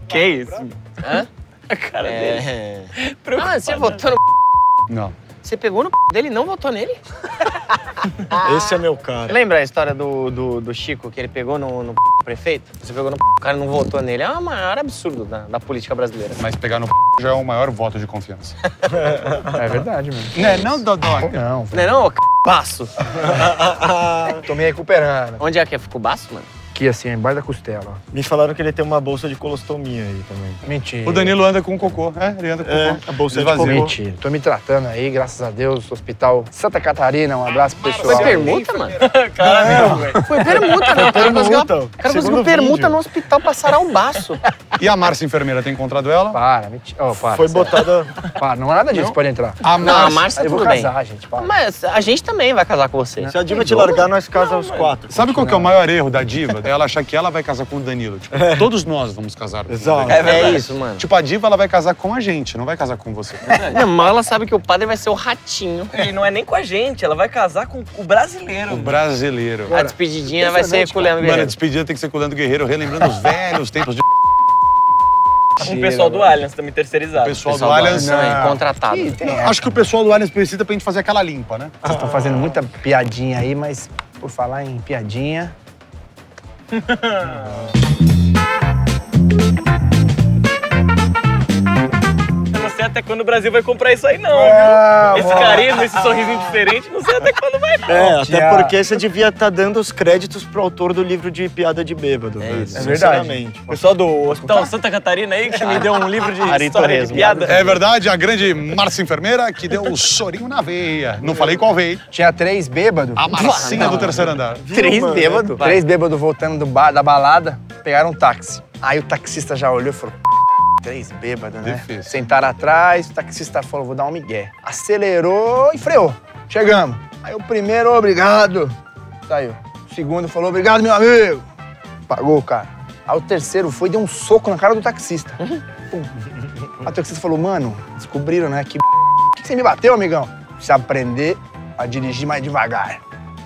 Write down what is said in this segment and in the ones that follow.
Que isso? Hã? A cara dele. Ah, você votou no Não. Você pegou no dele e não votou nele? Esse é meu cara. Lembra a história do Chico, que ele pegou no prefeito? Você pegou no o cara não votou nele. É o maior absurdo da política brasileira. Mas pegar no já é o maior voto de confiança. É verdade, mano. Né? Não, Dodó. Não, Não é não, baço? tô me recuperando. Onde é que é baço, mano? Aqui, assim, embaixo da costela, ó. Me falaram que ele tem uma bolsa de colostomia aí também. Mentira. O Danilo anda com cocô. É, ele anda com cocô. A bolsa de Esvazia. cocô. Mentira. Tô me tratando aí, graças a Deus, Hospital Santa Catarina. Um abraço pro pessoal. Foi permuta, mano? Caralho, velho. Foi permuta, né? O cara conseguiu Segundo permuta vídeo. no hospital pra sarar o baço. E a Márcia enfermeira, tem encontrado ela? Para, mentira. Oh, para. Foi sério. botada... Para, não é nada disso, pode entrar. A Não, a Márcia. Márcia Eu vou tudo bem. casar, gente, para. Mas a gente também vai casar com você. Se a diva te largar, nós casamos os quatro. Sabe qual que é o maior erro da diva? É ela achar que ela vai casar com o Danilo. Tipo, todos nós vamos casar com Exato. o Danilo. É isso, mano. Tipo, a diva, ela vai casar com a gente, não vai casar com você. Não, mas ela sabe que o padre vai ser o ratinho. E não é nem com a gente, ela vai casar com o brasileiro. O brasileiro. A despedidinha vai ser com o Leandro Mano, a Guerreiro. despedida tem que ser com o Leandro Guerreiro, relembrando os velhos tempos de... Com o pessoal do Allianz também terceirizado. O pessoal do Pessoal Allianz. Não, é contratado. Ih, tem Acho que o pessoal do Allianz precisa pra gente fazer aquela limpa, né? Vocês estão fazendo muita piadinha aí, mas por falar em piadinha... Eu não sei até quando o Brasil vai comprar isso aí, não, Ah, viu? Esse carisma, esse sorrisinho diferente, não sei até quando vai, não. É, até porque você devia estar dando os créditos pro autor do livro de piada de bêbado. É isso. É verdade. Sinceramente. O pessoal do Hospital Santa Catarina aí, que me deu um livro de Ari história Torres, de piada. É verdade, a grande Márcia Enfermeira que deu o chorinho na veia. Não falei qual veio. Tinha 3 bêbados. A Marcinha do terceiro andar. 3 mano? bêbados. 3 bêbados voltando da balada, pegaram um táxi. Aí o taxista já olhou e falou... 3 bêbados, né? Difícil. Sentaram atrás, o taxista falou, vou dar um migué. Acelerou e freou. Chegamos. Aí o primeiro, obrigado. Saiu. O segundo falou, obrigado, meu amigo. Pagou o cara. Aí o terceiro foi e deu um soco na cara do taxista. Pum. Aí o taxista falou, mano, descobriram, né? Que por que você me bateu, amigão? Precisa aprender a dirigir mais devagar.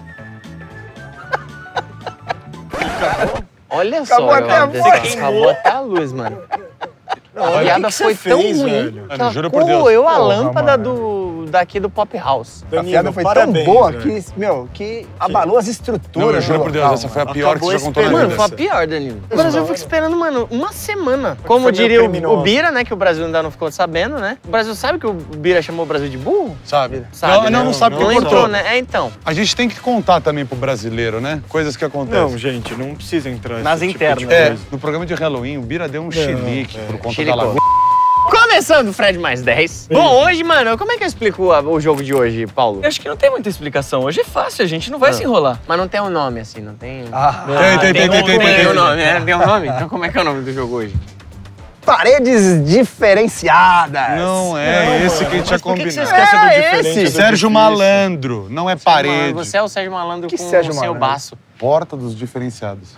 Olha Acabou só, até a Leandro, voz. acabou até a luz, mano. Olha, A piada o que que foi você tão fez, ruim velho? que Mano, ela juro por Deus. corroeu a Porra, lâmpada mano. daqui do Pop House. A piada foi parabéns, tão boa velho. que, meu, que abalou as estruturas. Não, eu juro por Deus, Calma. essa foi a pior Acabou que você já contou na esperando. vida. Mano, foi a pior, Danilo. O Brasil fica esperando, mano, uma semana. Como Foi meio diria criminoso. o Bira, né, que o Brasil ainda não ficou sabendo, né? O Brasil sabe que o Bira chamou o Brasil de burro? Sabe? Sabe, não, né? não sabe Não porque entrou, cortou. né? É, então. A gente tem que contar também pro brasileiro, né? Coisas que acontecem. Não, gente, não precisa entrar Nas nesse internas. Tipo de É, coisa. no programa de Halloween, o Bira deu um chilique por conta Chilicou. da lagoa. Começando o Fred mais 10. Bom, hoje, mano, como é que eu explico o jogo de hoje, Paulo? Eu acho que não tem muita explicação. Hoje é fácil, a gente não vai se enrolar. Mas não tem um nome, assim, não tem... Ah, Tem um nome, né? Tem um nome? Então como é que é o nome do jogo hoje? paredes diferenciadas. Não é esse que a gente tinha Por que você combinado. esquece do É diferente? esse. do Sérgio difícil? Malandro, não é parede. Você é o Sérgio Malandro Que com Sérgio o seu Malandro? baço. Porta dos diferenciados.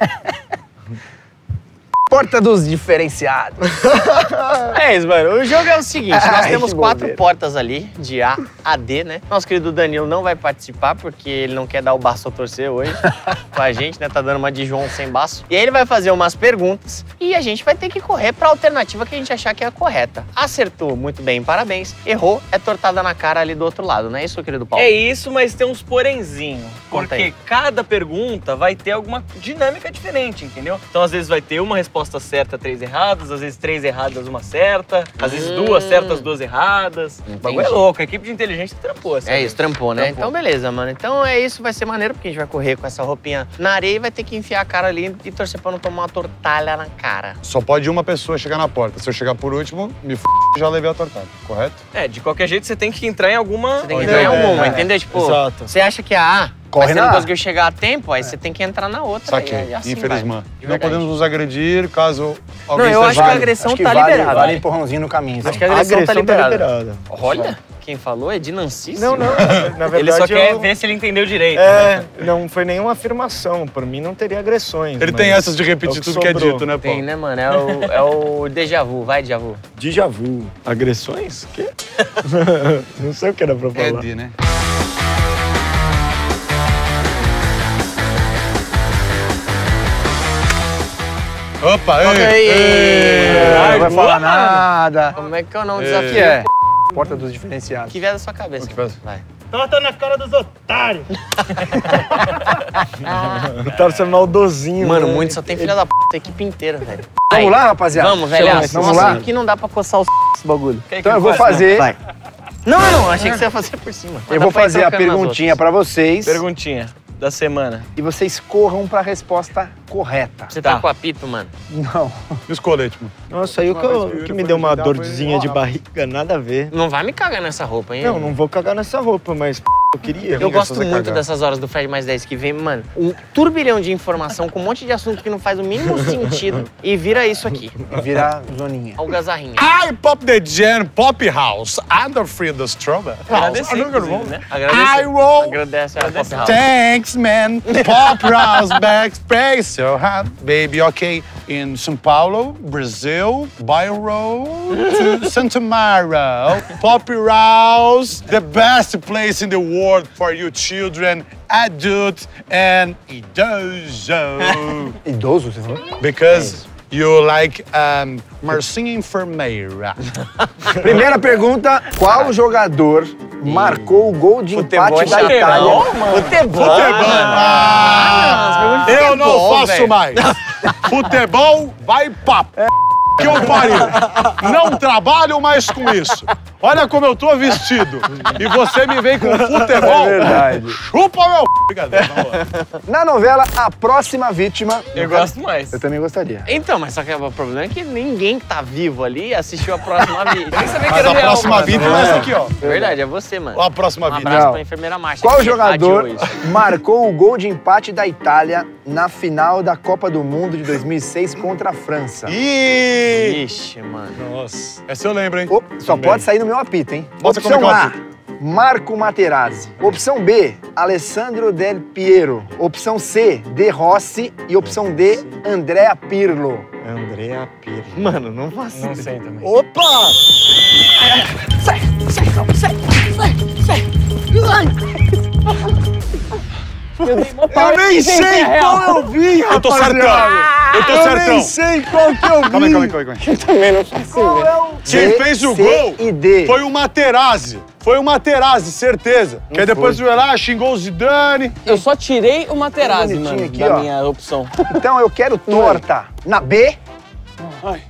Porta dos diferenciados. É isso, mano. O jogo é o seguinte, nós Ai, temos que 4 bobeira. portas ali, de A a D, né? Nosso querido Danilo não vai participar, porque ele não quer dar o baço a torcer hoje com a gente, né? Tá dando uma de João sem baço. E aí ele vai fazer umas perguntas e a gente vai ter que correr pra alternativa que a gente achar que é a correta. Acertou, muito bem, parabéns. Errou, é tortada na cara ali do outro lado, não é isso, querido Paulo? É isso, mas tem uns porenzinho. Conta Porque aí. cada pergunta vai ter alguma dinâmica diferente, entendeu? Então, às vezes, vai ter uma resposta certa, 3 erradas, às vezes 3 erradas, uma certa, às vezes 2 certas, 2 erradas. O bagulho é Entendi. louco, a equipe de inteligência trampou. essa É vez. isso, trampou, né? Trampou. Então, beleza, mano. Então é isso, vai ser maneiro, porque a gente vai correr com essa roupinha na areia e vai ter que enfiar a cara ali e torcer pra não tomar uma tortalha na cara. Só pode uma pessoa chegar na porta. Se eu chegar por último, me f... já levei a tortada, correto? É, de qualquer jeito, você tem que entrar em alguma... Você tem que Olha, entrar em alguma, é, entendeu? Tipo, exato. você acha que é a A, Corre mas você na não A. conseguiu chegar a tempo, aí você tem que entrar na outra. Saquei, e assim infelizmente. vai. De Não verdade. podemos nos agredir caso alguém eu seja acho que a válido. agressão Acho que tá vale, liberada. Vale empurrãozinho no caminho. Acho que a A agressão tá agressão liberada. Olha, quem falou é de Nancy. Não, não. Na verdade, Ele só quer eu... ver se ele entendeu direito. É, não foi nenhuma afirmação. Por mim, não teria agressões. Ele mas tem essas de é repetir o que tudo que é sobrou. dito, né, Tem, Paulo? né, mano? É o déjà vu. Vai, déjà vu. Déjà vu. Agressões? Quê? Não sei o que era pra falar. É de, né? Opa, ei, Ei, ei. Não vai falar nada. Como é que é o nome do desafio? Que é? Porta dos diferenciados. Que vier da sua cabeça. Vai. Torta na cara dos otários. O Otávio é maldosinho. Mano, né? muito só tem filha da p, a equipe inteira, velho. Vamos lá, rapaziada? Vamos, velho. Vamos Nossa, lá? aqui não dá pra coçar os esse bagulho. Então eu vou fazer... Vai. Não, achei que você ia fazer por cima. Eu vou fazer a perguntinha pra vocês. Perguntinha da semana. E vocês corram pra resposta correta. Você tá com apito, mano? Não. E os coletes, mano? Nossa, aí o que me deu uma dorzinha de barriga, nada a ver. Não vai me cagar nessa roupa, hein? Não vou cagar nessa roupa, mas eu queria. Eu gosto fazer muito cagar. dessas horas do Fred mais 10 que vem, mano, um turbilhão de informação com um monte de assunto que não faz o mínimo sentido e vira isso aqui. Virar zoninha. Algazarrinha. I pop the jam pop house under Frida Strober. Agradecer, inclusive, né? I roll. Agradece a Pop House. Thanks, man. Pop house back space so hot. Baby, okay. In São Paulo, Brazil, Bairro to Santa Mara. Pop house, the best place in the world for you children, adult and idoso. Idoso, você falou? Because you like Marcinha Enfermeira. Primeira pergunta. Qual jogador marcou o gol de empate da Itália? Futebol. Ah, eu não futebol, faço velho. mais. Futebol vai papo. Que eu pariu. Não trabalho mais com isso. Olha como eu tô vestido. E você me vem com futebol. É verdade. Chupa meu brincadeira, na moral. Na novela A Próxima Vítima... Eu gosto mais. Eu também gostaria. Então, mas só que o problema é que ninguém que tá vivo ali assistiu a próxima vítima. Nem sabia que Mas era a real, próxima mano. vítima é essa aqui, ó. Verdade, é você, mano. A próxima Um vítima. abraço Não. pra enfermeira Marcha. Qual que jogador adiou isso. marcou o gol de empate da Itália na final da Copa do Mundo de 2006 contra a França? Ih! Ixi, mano. Nossa. Essa eu lembro, hein? Só pode sair no meu apito, hein? Bota como é que Opção é o A, apito? Marco Materazzi. Opção B, Alessandro Del Piero. Opção C, De Rossi. E opção D, Andrea Pirlo. Andrea Pirlo. Mano, não faço Não sei também. Opa! Eu nem sei qual eu vi, Eu tô certão. Eu tô Eu certão. nem sei qual que eu vi. Calma aí, calma aí. também não faço. Quem B, fez o C gol e D. foi o Materazzi. Foi o Materazzi, certeza. Que aí depois foi lá, xingou o Zidane. Eu só tirei o Materazzi, Bonitinho mano, aqui, da ó. minha opção. Então eu quero torta na B. Ai.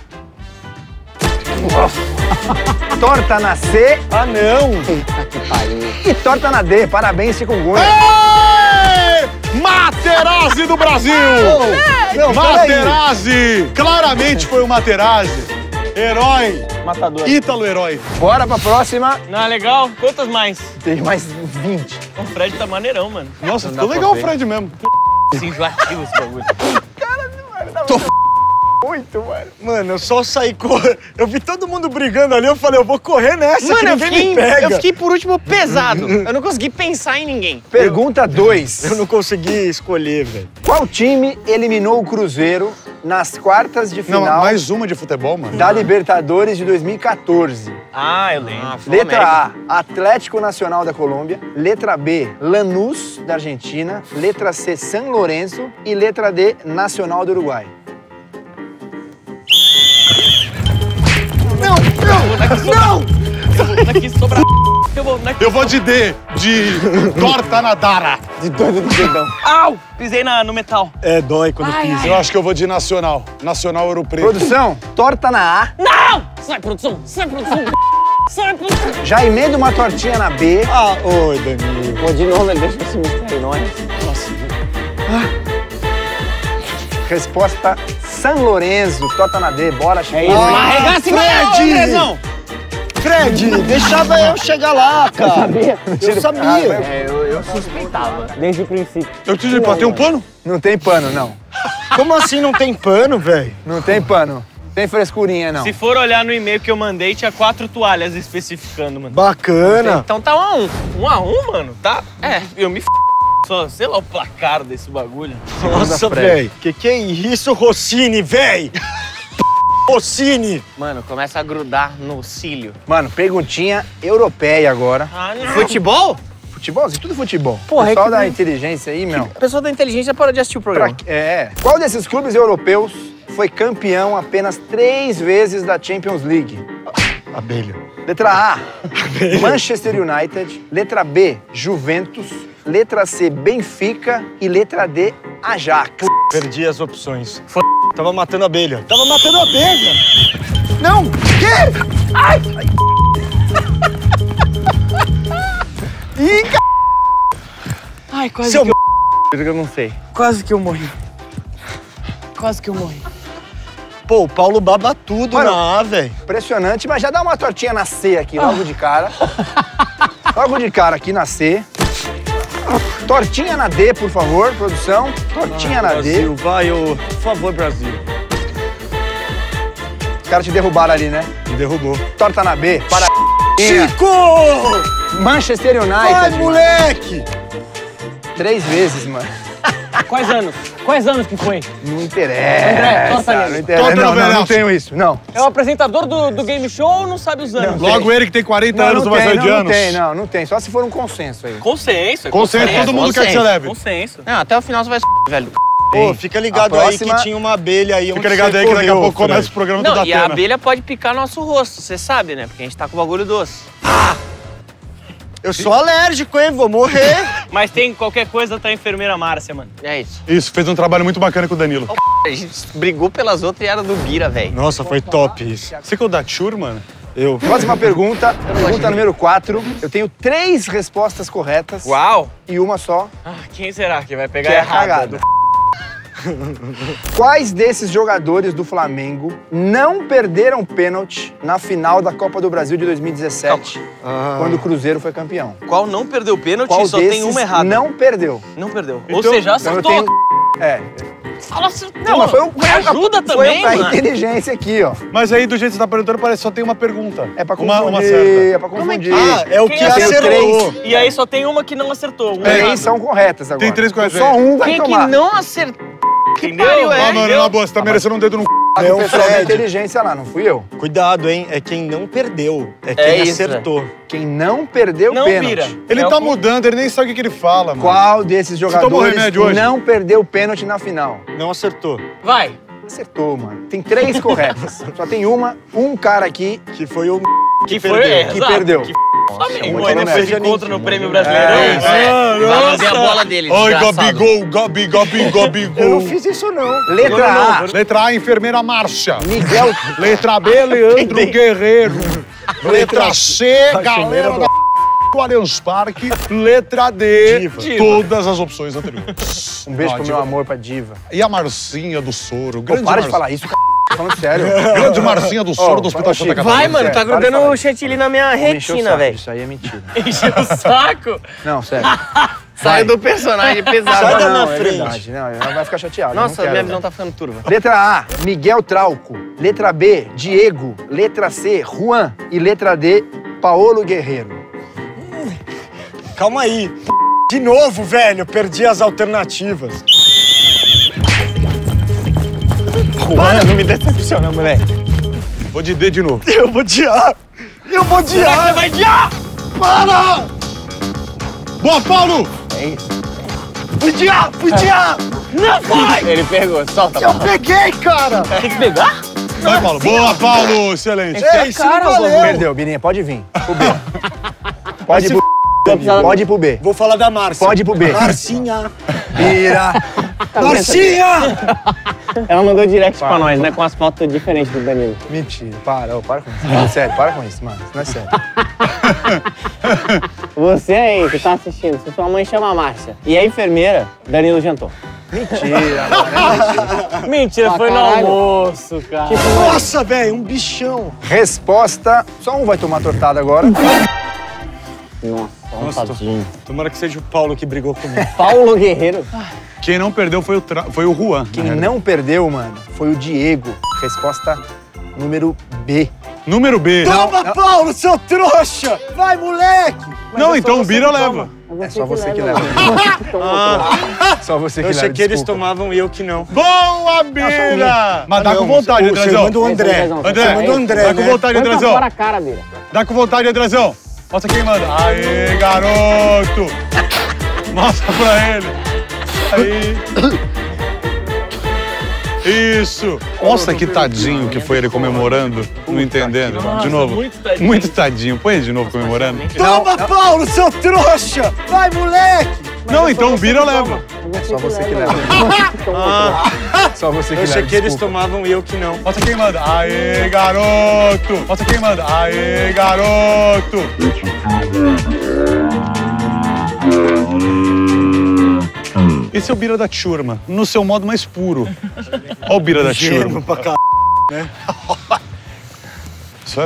Torta na C Ah, não. e torta na D. Parabéns, Chikungunya. Ei! Materazzi do Brasil! Não, peraí. Materazzi! Claramente foi o Materazzi. Herói. Matador. Ítalo-herói. Bora pra próxima. Não, é legal? Quantas mais? Tem mais 20. O Fred tá maneirão, mano. Nossa, Não ficou dá legal o pra ver. Fred mesmo. Enjoativo esse bagulho. Muito, mano. Mano, eu só saí correndo. Eu vi todo mundo brigando ali, eu falei, eu vou correr nessa, que Mano, ninguém me pega. eu fiquei por último pesado. Eu não consegui pensar em ninguém. Pergunta 2. Eu não consegui escolher, velho. Qual time eliminou o Cruzeiro nas quartas de Não, final mais uma de futebol, mano. da Libertadores de 2014? Ah, eu lembro. Letra A, Atlético Nacional da Colômbia. Letra B, Lanús da Argentina. Letra C, San Lorenzo. E letra D, Nacional do Uruguai. Daqui sobra. Eu vou daqui. Eu vou de D, de torta na dara. De doido do dedão. Au! Pisei no metal. É, dói quando pisa. Eu acho que eu vou de Nacional. Nacional Ouro Preto. Produção, torta na A. Não! Sai, produção! Sai, produção! Sai, produção! Já emenda uma tortinha na B. Ah, oi, Danilo. Pô, de novo, ele deixa esse mistério em nós. Resposta, San Lorenzo. Torta na D. Bora, Chico. Arregaça e vai, ô, Andrezão! Fred, deixava eu chegar lá, cara. Eu sabia. É, eu suspeitava. Desde o princípio. Eu te digo, tem um pano? Não tem pano, não. Como assim não tem pano, velho? Não tem pano. Tem frescurinha, não. Se for olhar no e-mail que eu mandei, tinha 4 toalhas especificando, mano. Bacana. Então tá 1 a 1. 1x1, mano, tá? É, eu me só, sei lá o placar desse bagulho. Nossa, velho. Que é isso, Rossini, velho? Rossini. Mano, começa a grudar no cílio. Mano, perguntinha europeia agora. Ah, não. Futebol? Futebolzinho, tudo futebol. Porra, Pessoal é que- da inteligência aí, meu. A pessoa da inteligência parou de assistir o programa. Qual desses clubes europeus foi campeão apenas 3 vezes da Champions League? Abelha. Letra A, Manchester United. Letra B, Juventus. Letra C, Benfica. E letra D, Ajax. Perdi as opções. Tava matando abelha. Tava matando abelha! Não! Quê? Ai! Ih, c... Ai, quase Seu que eu... Eu não sei. Quase que eu morri. Quase que eu morri. Pô, o Paulo baba tudo Mano, na A, velho. Impressionante, mas já dá uma tortinha na C aqui, logo de cara. Logo de cara aqui na C. Tortinha na D, por favor, produção. Tortinha na Brasil, D. vai, ô. Por favor, Brasil. Os caras te derrubaram ali, né? Me derrubou. Torta na B. Para Chico! Manchester United. Vai, mano. moleque! 3 vezes, mano. Quais anos? Quais anos que foi? Não interessa. André, torta Não nele. interessa. Torta no Não, Velasco. não tenho isso. Não. É o apresentador do game show ou não sabe os anos? Logo ele que tem 40 anos não vai sair de não anos. tem, não tem. Só se for um consenso aí. Consenso. Consenso, todo mundo quer que você leve. Consenso. Não, até o final você vai velho. Pô, fica ligado A aí próxima- que tinha uma abelha aí. Fica ligado aí que daqui a pouco começa o programa do Não, e a Datena. abelha pode picar nosso rosto, você sabe, né? Porque a gente tá com o bagulho doce. Eu sou alérgico, hein? Vou morrer. Mas tem qualquer coisa, tá a enfermeira Márcia, mano. É isso. Isso, fez um trabalho muito bacana com o Danilo. A gente brigou pelas outras e era do Bira, velho. Nossa, foi top isso. Você que é o Datsur, mano? Eu. Próxima pergunta. Pergunta número 4. Eu tenho 3 respostas corretas. Uau! E uma só, Ah, quem será que vai pegar que é errada? cagada. Quais desses jogadores do Flamengo não perderam pênalti na final da Copa do Brasil de 2017, quando o Cruzeiro foi campeão? Qual não perdeu pênalti Qual e só desses tem uma errada? não perdeu? Não perdeu. Então- Ou seja, Então eu acertou. tenho... É. Ela acertou. Não, mas foi o... Ajuda foi também, a mano. inteligência aqui, ó. Mas aí, do jeito que você tá perguntando, parece que só tem uma pergunta. É pra Uma confundir, certa. é pra confundir. Ah, é o Quem que eu tenho acertou. E aí só tem uma que não acertou. Uma 3 errada. são corretas agora. Tem 3 corretas. Só um vai Quem tomar. que não acertou? Entendeu? pariu, é? Ah, mano, na boa, você tá merecendo um dedo no c... Tá com É o o pessoal da Fred. inteligência lá, não fui eu. Cuidado, hein? É quem não perdeu. É quem isso, acertou. Quem não perdeu Não pênalti. vira. Ele É tá o- mudando, ele nem sabe o que ele fala, mano. Qual desses tomou jogadores remédio hoje? não perdeu pênalti na final? Não acertou. Vai. Acertou, mano. Tem 3 corretas. Só tem um cara aqui Que foi o Que perdeu. foi, que exato. perdeu. Que também. Muito O Enem honesto. se encontra no Prêmio Brasileirão. É isso. Vai lamber a bola dele, Ai, desgraçado. Gabigol. Eu não fiz isso, não. Letra A, Letra A, enfermeira Márcia. Miguel. Letra B, Leandro Guerreiro. Letra C, galera do Allianz Parque. Letra D, Diva. todas as opções anteriores. Um beijo Não, pro diva. meu amor, pra diva. E a Marcinha do Soro, Pô, grande para de Marcinha. falar isso, c... Tô falando sério. Grande Marcinha do Soro do Hospital Santa Catarina. Vai, mano, tá Sério, para de grudando falar o isso. chantilly na minha Não me encheu o retina, saco, velho. Isso aí é mentira. Encheu o saco. Não, sério. Saiu do personagem pesado. Sai da não, minha é frente. verdade. Não, ela vai ficar chateada. Nossa, não quero, minha velho. visão tá ficando turva. Letra A, Miguel Trauco. Letra B, Diego. Letra C, Juan. E letra D, Paolo Guerreiro. Calma aí. De novo, velho. Perdi as alternativas. Para, não me decepciona, moleque. Vou de D de novo. Eu vou odiar. Eu vou odiar. Você vai adiar. Para! Boa, Paulo! Fui odiar. Não vai. Ele pegou, solta. Eu peguei, cara. Tem que pegar? Vai, Paulo. Boa, Paulo! Excelente. Ei, isso não valeu. Perdeu, Bininha, pode vir. Pro B. Pode ir pro Pode ir pro B. Vou falar da Márcia. Pode ir pro B. Marcinha. Vira. Marcinha! Ela mandou direct pra nós, né? Com as fotos diferentes do Danilo. Mentira, para, ô, para com isso. Não, sério, para com isso, mano. Isso não é sério. Você aí que tá assistindo, se sua mãe chama a Márcia e é enfermeira, Danilo jantou. Mentira, mano. É mentira. Mentira, foi no caralho. almoço, cara. Nossa, velho, um bichão. Resposta. Só um vai tomar tortada agora. Nossa, tadinho. Tomara que seja o Paulo que brigou comigo. Paulo Guerreiro. Quem não perdeu foi o Juan. Quem não perdeu, mano, foi o Diego. Resposta número B. Número B. Toma, Paulo, seu trouxa! Vai, moleque! Não, então o Bira leva. É só você que leva. Só você que Eu leva. achei que eles desculpa. tomavam e eu que não. Boa, Bira! Mas dá Não, com vontade, Você Andrezão. manda o André. André, Você manda o André, dá com né? vontade, Põe pra Andrezão. fora a cara, Bira. Dá com vontade, Andrezão. Mostra quem manda. Aê, garoto! Mostra pra ele. Aí. Isso! Nossa, que tadinho que foi ele comemorando, não entendendo. De novo. Muito tadinho. Põe ele de novo comemorando. Toma, Paulo, seu trouxa! Vai, moleque! Não, então o Bira leva. É só você que leva. Só você que Eu leva. achei que eles desculpa. tomavam e eu que não. Mostra quem manda. Aê, garoto! Mostra quem manda. Aê, garoto! Esse é o Bira da Turma, no seu modo mais puro. Olha o Bira da Turma. Pra cá. Isso é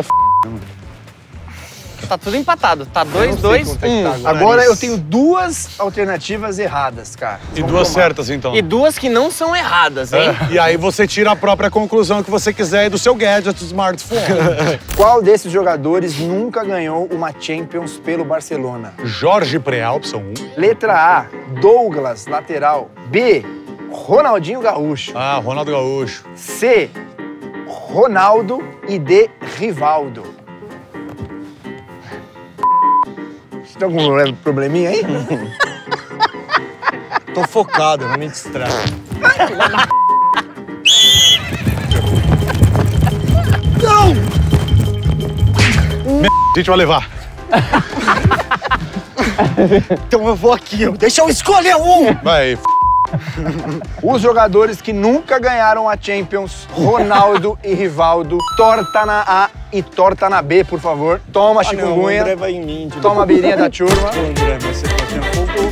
Tá tudo empatado. Tá 2, 2, 1. Agora eu tenho duas alternativas erradas, cara. E duas certas, então. E duas que não são erradas, hein? E aí você tira a própria conclusão que você quiser aí do seu gadget smartphone. Qual desses jogadores nunca ganhou uma Champions pelo Barcelona? Jorge Preal, opção 1. Letra A, Douglas, lateral. B, Ronaldinho Gaúcho. Ah, Ronaldo Gaúcho. C, Ronaldo. E D, Rivaldo. Você tem algum probleminha aí? Tô focado, não me distrai. A gente vai levar. Então eu vou aqui, deixa eu escolher um! Vai. Os jogadores que nunca ganharam a Champions, Ronaldo e Rivaldo. Torta na A e torta na B, por favor. Toma, Ah, não, o chikungunya. André vai em mim. de Toma a novo. birinha da turma. Ô, André, mas você pode afogar,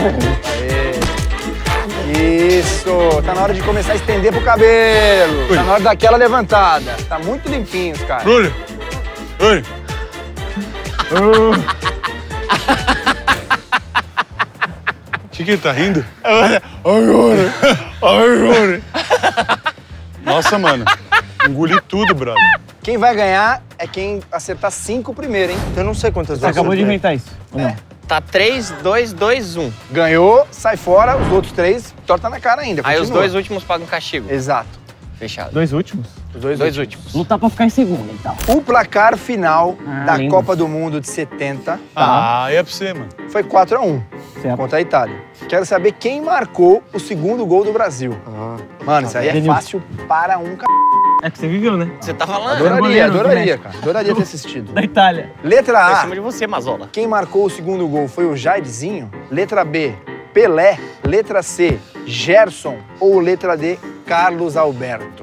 Isso. Tá na hora de começar a estender pro cabelo. Tá na hora daquela levantada. Tá muito limpinhos, cara. Oi. Oi. Chiquinho, tá rindo? Agora. Nossa, mano. Engoli tudo, brother. Quem vai ganhar é quem acertar 5 primeiro, hein? Eu não sei quantas vezes. Acabou de eu- inventar isso. Ou não? Tá 3, 2, 2, 1. Ganhou, sai fora. Os outros 3, torta na cara ainda. Aí os continua. 2 últimos pagam castigo. Exato. Fechado. 2 últimos? Os dois 2 últimos. últimos. Lutar pra ficar em segundo, então. O placar final da lindo. Copa do Mundo de 70 Ah, é pra você, mano. foi 4-1 Certo. contra a Itália. Quero saber quem marcou o segundo gol do Brasil. Mano, isso aí é Denilson. fácil para um c... É que você viveu, né? Você tá falando? Adoraria, goleiro do adoraria, México. cara. Adoraria ter assistido. Da Itália. Letra Tá em A, cima de você, Mazola. quem marcou o segundo gol foi o Jairzinho. Letra B, Pelé. Letra C, Gerson. Ou letra D, Carlos Alberto.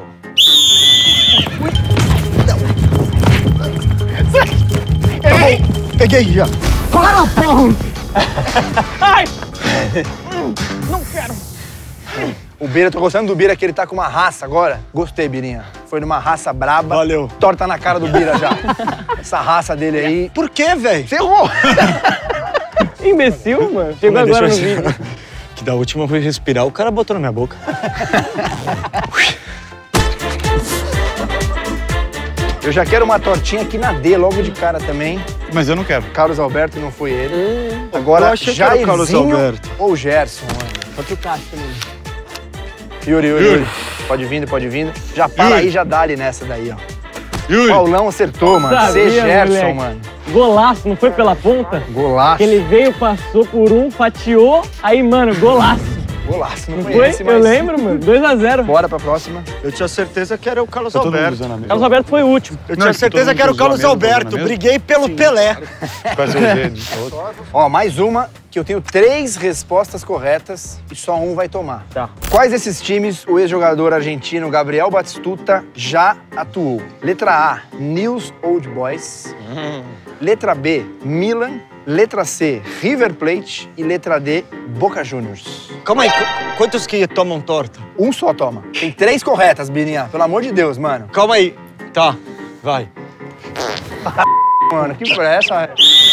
Peguei já. O Bira, tô gostando do Bira, que ele tá com uma raça agora. Gostei, Birinha. Foi numa raça braba. Valeu. Torta na cara do Bira já. Essa raça dele aí. Por quê, velho? Ferrou! Imbecil, mano. Chegou Mas agora no deixa eu- vídeo. Que da última eu fui respirar, o cara botou na minha boca. Eu já quero uma tortinha aqui na D, logo de cara também. Mas eu não quero. Carlos Alberto não foi ele. Eu Agora, achei que era o Carlos Jairzinho Alberto. ou Gerson, mano? Outro cacho também. Yuri. Pode vindo. Já para Yuri. aí, já dá-lhe nessa daí, ó. Yuri. Paulão acertou, mano. Sabia, C. Gerson, moleque. mano. Golaço, não foi pela ponta? Golaço. Que ele veio, passou por um, fatiou, aí, mano, golaço. Golaço, não Não foi foi? esse, Eu lembro, mano. 2-0. Bora pra próxima. Eu tinha certeza que era o Carlos Tá todo mundo Alberto. usando a mesma. Carlos Alberto foi o último. Eu Não, tinha é que todo certeza mundo que era o usou a Carlos mesma, Alberto. usou a mesma? Briguei pelo Pelé. Qual é o seu jeito? Outro? Ó, mais uma, que eu tenho 3 respostas corretas e só um vai tomar. Tá. Quais desses times o ex-jogador argentino Gabriel Batistuta já atuou? Letra A, News Old Boys. Letra B, Milan. Letra C, River Plate. E letra D, Boca Juniors. Calma aí, quantos que tomam torta? Um só toma. Tem 3 corretas, Birinha. Pelo amor de Deus, mano. Calma aí. Tá, vai. Mano, que pressa.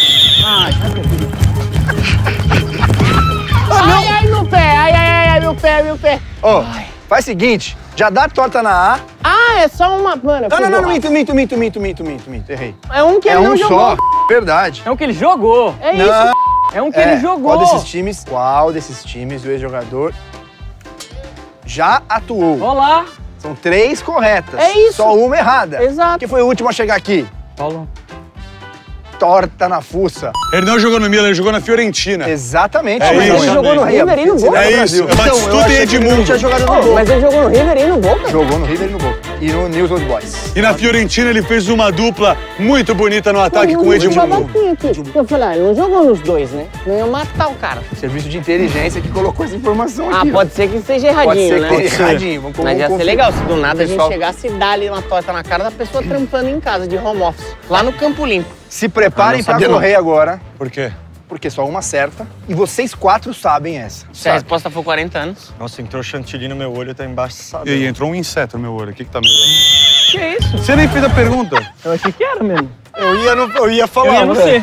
Ai, meu pé. Ai, meu pé. Ó, faz o seguinte. Já dá torta na A. Ah, é só uma... Mano, Não, minto. Errei. É um que É ele não um jogou. só. Verdade. É um que ele jogou. É Não. isso. É um que ele jogou. Qual desses times o ex-jogador já atuou? Olá. São 3 corretas. É isso. Só uma errada. Exato. Quem foi o último a chegar aqui? Paulo. torta na fuça. Ele não jogou no Milan, ele jogou na Fiorentina. Exatamente. É mas isso. ele jogou no River e no Boca. É isso, é Batistuta e Edmundo. Tinha jogado no Boca. Mas ele jogou no River e no Boca? Jogou no River e no Boca. E no News Old Boys. E na Fiorentina ele fez uma dupla muito bonita no ataque com o Edmundo. Eu falei, ele não jogou nos dois, né? Não ia matar o cara. Serviço de inteligência que colocou essa informação aqui. Pode ser que seja Pode erradinho, ser né? que esteja erradinho. Vamos Mas ia ser conferir. legal se do nada a gente Pessoal, chegasse e dar ali uma torta na cara da pessoa trampando em casa, de home office. Lá no Campo Limpo. Se preparem pra sabia não. correr agora, Por quê? porque só uma certa. E vocês 4 sabem essa. Se a resposta for 40 anos. Nossa, entrou chantilly no meu olho, tá embaçado. E aí, entrou um inseto no meu olho. O que tá melhor? Que isso? Você nem fez a pergunta. Eu achei que era mesmo. Eu ia falar, Eu ia no velho.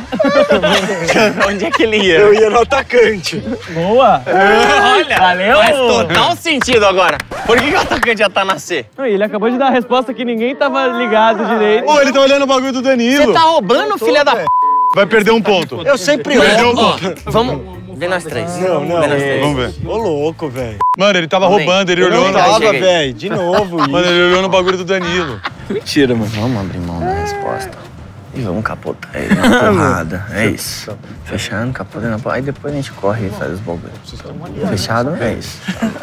C. Onde é que ele ia? Eu ia no atacante. Boa! Olha, valeu! Faz total sentido agora. Por que o atacante já tá na C? Ele acabou de dar a resposta que ninguém tava ligado direito. Ô, ele tá olhando o bagulho do Danilo. Você tá roubando, filha da p... Vai perder um ponto. Eu sempre Perdeu um roubo. ponto. Vamos... Vem nós três. Não, não. Vem nós três. Vamos ver. Ô, louco, velho. Mano, ele tava Vem. roubando, ele Eu olhou não no... tava, Chega aí. velho. De novo isso. Mano, ele olhou no bagulho do Danilo. Mentira, mano. Vamos abrir mão da resposta. E vamos capotar ele na porrada. É isso. Fechando, capotando na porrada. Aí depois a gente corre e faz os bagulhos. Fechado? É isso.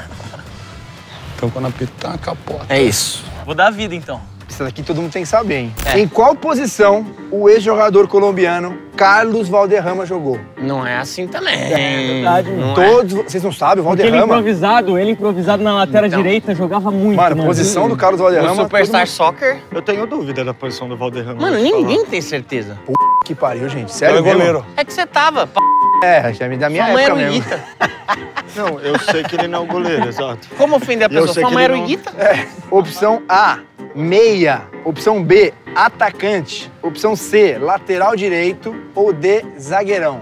Então quando apitar, capota. É isso. Vou dar a vida, então. Isso daqui todo mundo tem que saber, hein? Em qual posição o ex-jogador colombiano Carlos Valderrama jogou? Não é assim também. É verdade, mano. Todos, vocês não sabem, o Porque ele Valderrama... improvisado na lateral Então. direita, jogava muito, Mano, posição do Carlos O Valderrama... Superstar Soccer? Eu tenho dúvida da posição do Valderrama. Mano, vou te ninguém tem certeza. Que pariu, gente. Ele Sério é mesmo? goleiro. É que você tava. É, já me da minha Sua mãe época era o mesmo. Iguita. falar. Não, eu sei que ele não é o goleiro, exato. Como ofender a Eu pessoa? sei Sua que mãe ele era o não- Iguita? Opção A, meia. Opção B, atacante. Opção C, lateral direito. Ou D, zagueirão.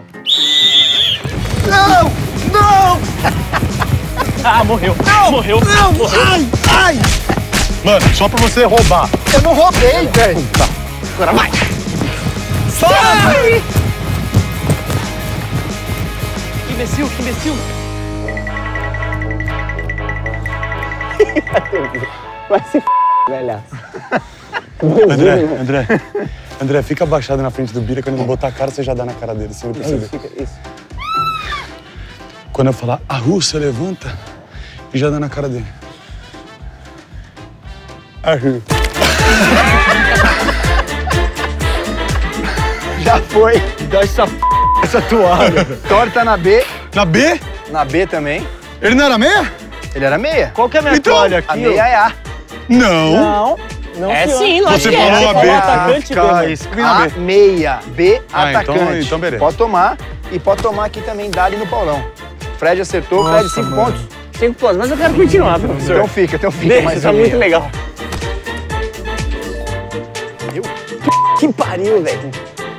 Não! Não! Ah, morreu. Morreu. Não! Ai! Ai! Mano, só pra você roubar. Eu não roubei, velho! Agora vai. Sai! Que imbecil, que imbecil. Vai se f***, velhaço. André, fica abaixado na frente do Bira. Quando ele botar a cara, você já dá na cara dele, sem ele perceber. Isso. Quando eu falar, a Rússia levanta, e já dá na cara dele. Arru. Já foi. Dá essa toalha. Torta na B. Na B? Na B também. Ele não era meia? Ele era meia. Qual que é a minha Então, toalha A aqui? meia é A. Não. Não. Não, É senhor. sim, lógico Você que falou é. a B. Atacante Cara, dele. escreve A, meia. B, Ah, atacante. então beleza. Pode tomar. E pode tomar aqui também, Dali no Paulão. Fred acertou. Fred, 5 pontos. 5 pontos, mas eu quero continuar, professor. Então fica Deixa, mais tá um muito meia. legal. Que pariu, velho.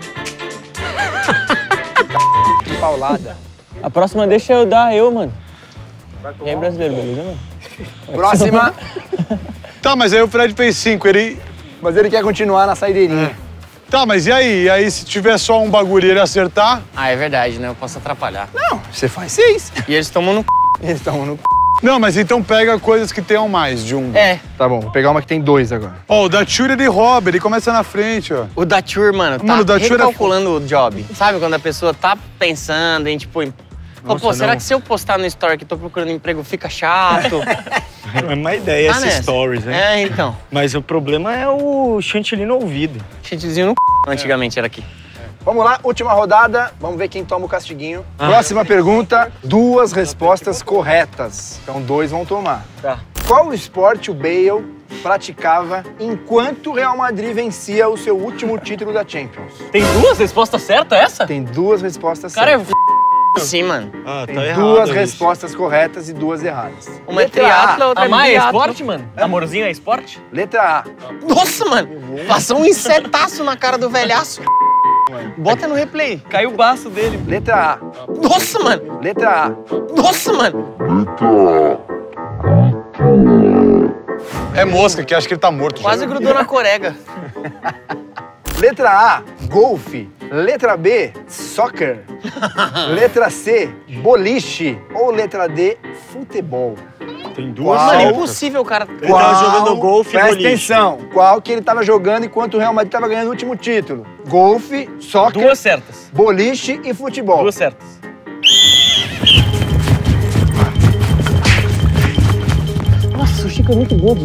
Que paulada. A próxima deixa eu dar mano. E aí, brasileiro, beleza, mano? Próxima. Tá, mas aí o Fred fez 5, ele... Mas ele quer continuar na saideirinha. Tá, mas e aí? E aí, se tiver só um bagulho e ele acertar... Ah, é verdade, né? Eu posso atrapalhar. Não, você faz 6. E eles tomam no c... Eles estão no... Não, mas então pega coisas que tenham mais de um. É, Tá bom, vou pegar uma que tem 2 agora. Ó, o da Tchura ele rouba, ele começa na frente, ó. o Datur, mano, tá Mano, o Datur é recalculando o job. Sabe quando a pessoa tá pensando em, tipo... pô, será que se eu postar no story que tô procurando emprego fica chato? É uma ideia Tá essa nessa. stories, né? É, então. Mas o problema é o chantilly no ouvido. Chantillyzinho no c... antigamente era aqui. Vamos lá, última rodada. Vamos ver quem toma o castiguinho. Próxima pergunta, 2 respostas corretas. Então 2 vão tomar. Tá. Qual esporte o Bale praticava enquanto o Real Madrid vencia o seu último título da Champions? Tem 2 respostas certas essa? Tem 2 respostas Cara, certas. Sim, mano. Ah, Tem tá errado. 2 isso. respostas corretas e 2 erradas. Uma é Letra A. triatlo, outra é Amar é biatlo. esporte, mano? Amorzinho é esporte? Letra A. Nossa, mano. Passou um insetaço na cara do velhaço. Bota no replay. Caiu o baço dele. Letra A. Nossa, mano. Letra A. Nossa, mano. É mosca, que acha que ele tá morto. já. Quase grudou na corega. Letra A, golfe. Letra B, soccer. Letra C, boliche. Ou letra D, futebol. Tem duas Mano, é certas. impossível o cara... Ele tava jogando golfe e Presta boliche. atenção. Qual que ele tava jogando enquanto o Real Madrid tava ganhando o último título? Golfe, soccer, Duas certas. boliche e futebol. Duas certas. Nossa, o Chico é muito bobo.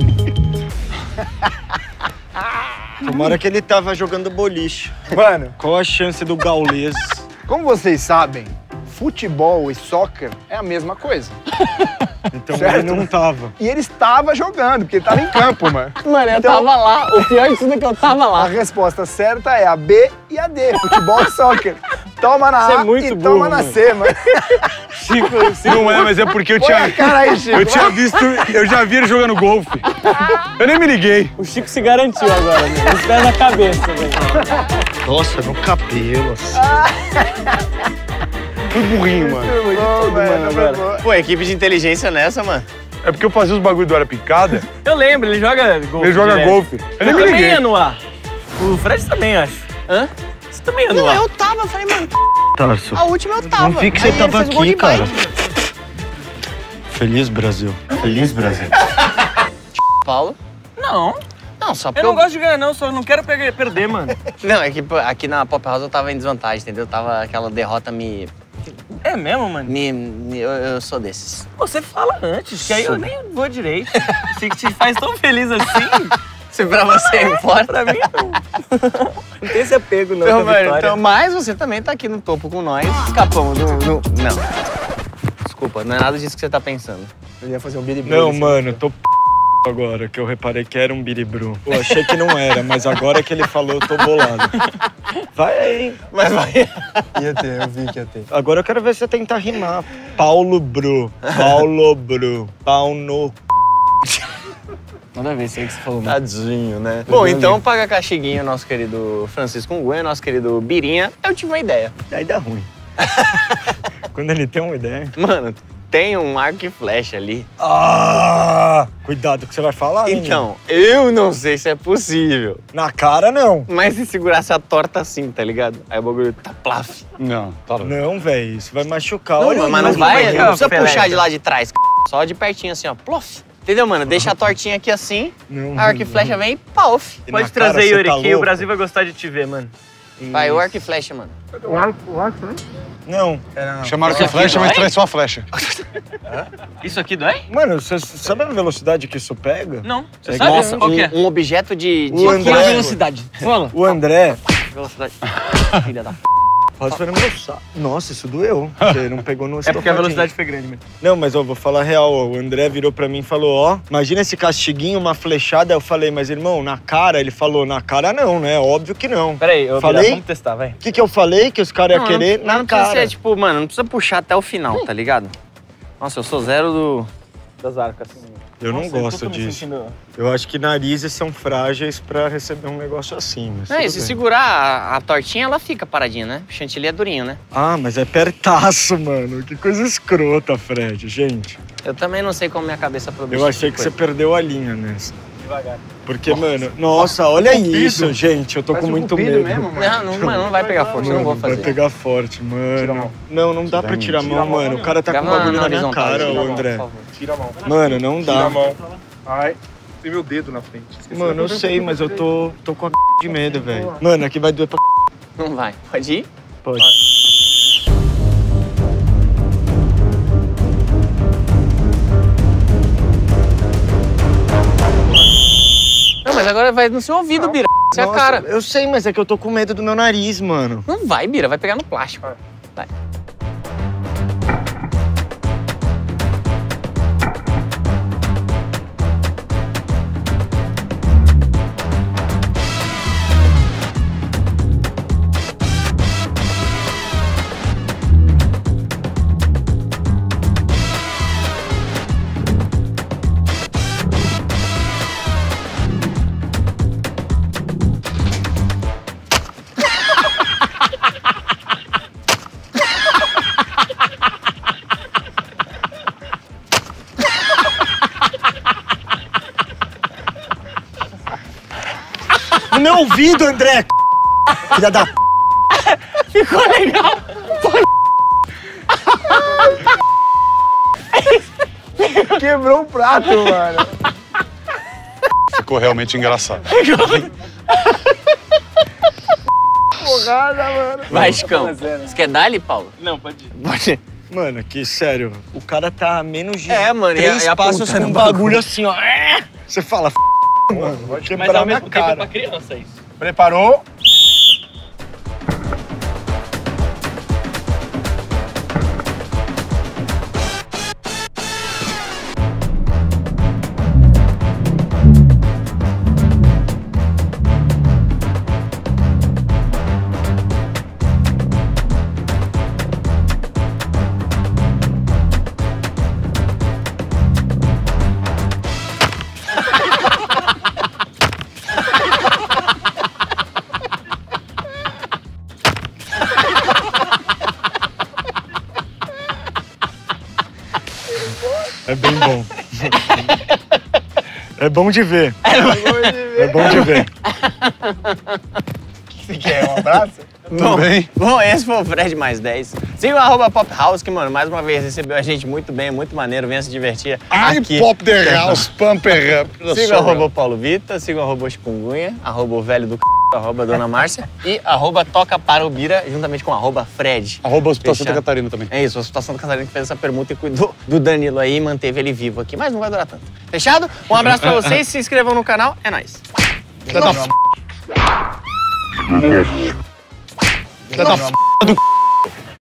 Tomara que ele tava jogando boliche. Mano, Qual a chance do Gaules? como vocês sabem, futebol e soccer é a mesma coisa. Então Certo. ele não tava. E ele estava jogando, porque ele estava em campo, mano. Mano, eu Então- tava lá. O pior de tudo é que eu tava A lá. resposta certa é a B e a D, futebol e soccer. Toma na Você é A muito e burro, toma na mano. C, mano. Não é, mas é porque eu Põe a tinha... cara aí, Chico. Eu tinha visto... Eu já vi ele jogando golfe. Eu nem me liguei. O Chico se garantiu agora, mano. Os pés na cabeça, velho. Nossa, no cabelo, assim. Tudo burrinho, mano. Ô, mano, agora. Pô, equipe de inteligência nessa, mano. É porque eu fazia os bagulho do Hora Picada. Eu lembro, ele joga golfe. Ele joga direto. golfe. Eu nem Eu me também liguei. ia no ar. O Fred também, acho. Hã? Você também ia no Não, ar. eu tava. Eu falei, mano, Tarso, a última eu tava. não vi que você Aí ele tava fez o gol aqui, de cara. bike. Feliz Brasil. Feliz Brasil. Paulo? Não, Não, só porque eu não gosto de ganhar não, só não quero perder, mano. Não, é que pô, aqui na Pop House eu tava em desvantagem, entendeu? Tava aquela derrota É mesmo, mano? eu sou desses. Você fala antes, que aí eu nem vou direito. Se te faz tão feliz assim, Se pra você importa. pra mim não. Não tem esse apego não Então, com a mano, vitória. então, mas você também tá aqui no topo com nós. Escapamos do... Não. Desculpa, não é nada disso que você tá pensando. Eu ia fazer um biribiri. Não, mano, eu tô agora, que eu reparei que era um biribru. Eu achei que não era, mas agora que ele falou, eu tô bolado. Vai aí. Mas vai. Ia ter, eu vi que ia ter. Agora eu quero ver você tentar rimar. Paulo Bru. Paulo Bru. Pau no... Nada a ver isso aí que você falou, mano. Tadinho, né? Bom, então paga cachiguinho, nosso querido Francisco Nguyen, nosso querido Birinha. Eu tive uma ideia. Aí dá ruim. Quando ele tem uma ideia... Mano, tem um arco e flecha ali. Ah! Cuidado que você vai falar, menino. Então, eu não sei se é possível. Na cara, não. Mas se segurasse a torta assim, tá ligado? Aí o bagulho tá plaf. Não, tá louco. Não, velho, isso vai machucar. Não, Olha mas aí, não vai, vai, não precisa Pelé. puxar de lá de trás. Só de pertinho assim, ó. Plof. Entendeu, mano? Deixa a tortinha aqui assim, Não, a arco e flecha vem e pauf. E Pode na cara, trazer, você Yuri, tá que o louco? Brasil vai gostar de te ver, mano. Vai, o arco e flecha, mano. Não. Chamaram que flecha, mas traz só a flecha. Isso aqui dói? Mano, você sabe a velocidade que isso pega? Não. Você É sabe? Nossa, O quê? um objeto de... O André- Qual a velocidade? Fala. O André... Velocidade. Filha da p. Quase foi no meu saco. Nossa, isso doeu. Você não pegou no É porque a estofadinho. velocidade foi grande mesmo. Não, mas eu vou falar real. Ó. O André virou pra mim e falou, ó, imagina esse castiguinho, uma flechada. Eu falei, mas irmão, na cara? Ele falou, na cara não, né? Óbvio que não. Pera aí, eu Falei? vamos testar, vai. O que eu falei? Que os caras iam querer na não precisa cara. ser, tipo, mano, não precisa puxar até o final, tá ligado? Nossa, eu sou zero do... Das arcas. Eu não gosto disso. Eu acho que narizes são frágeis pra receber um negócio assim. Mas Não, e tudo se bem. segurar a tortinha, ela fica paradinha, né? O chantilly é durinho, né? Ah, mas é pertaço, mano. Que coisa escrota, Fred, gente. Eu também não sei como minha cabeça produz. Eu esse achei tipo que você de perdeu a linha nessa. Devagar. Porque, mano, nossa, olha isso, gente. Eu tô com muito medo. coisa. Não vai pegar força, eu não vou Mano, vai fazer. pegar forte, mano. Não, não dá pra tirar a mão, mano. O cara tá com Grava um bagulho na minha horizontal, cara, tira a ô mão, André. por favor. Tira a mão. Mano, não Tira a dá. mão. Ai, tem meu dedo na frente. Esqueci Mano, eu da sei, mas eu tô com a de medo, velho. Mano, aqui vai doer pra Não vai. Pode ir? pode. Não, mas agora vai no seu ouvido, Bira. Isso é a Nossa, cara. eu sei, mas é que eu tô com medo do meu nariz, mano. Não vai, Bira. Vai pegar no plástico. Vai. No meu ouvido, André! Filha da p. Ficou legal. Quebrou o prato, mano. Ficou realmente engraçado. Porrada, mano. Vai, Chicão. Você quer dar ali, Paulo? Não, pode ir. Pode. Mano, que sério, o cara tá a menos de É, mano, 3 e a passos ponta com um no bagulho assim, ó. Você fala, mano, vai Mas quebrar ao minha mesmo tempo é cara. pra criança isso. Preparou? É bem bom. É bom de ver. É bom de ver. Você quer um abraço? Tudo bem? Bom, esse foi o Fred mais 10. Siga o @pophouse, que, mano, mais uma vez recebeu a gente muito bem, muito maneiro. Venha se divertir Ai, aqui. pop the house, pumper up. Siga o @Paulo Vita, siga o @Chikungunya, o velho do c... Dona Márcia e Toca para o Bira, juntamente com @Fred. Hospital Fechado. Santa Catarina também. É isso, a Hospital Santa Catarina que fez essa permuta e cuidou do Danilo aí e manteve ele vivo aqui, mas não vai durar tanto. Fechado? Um abraço pra vocês, se inscrevam no canal, é nóis. Filha da f...